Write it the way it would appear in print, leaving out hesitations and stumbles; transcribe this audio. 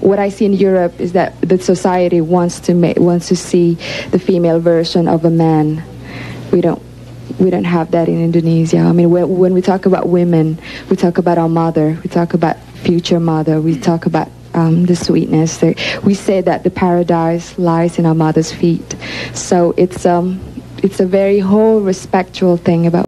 what I see in Europe is that the society wants to see the female version of a man. We don't have that in Indonesia. I mean, when we talk about women, we talk about our mother, we talk about future mother, we talk about the sweetness. We say that the paradise lies in our mother's feet. So it's a very whole respectful thing about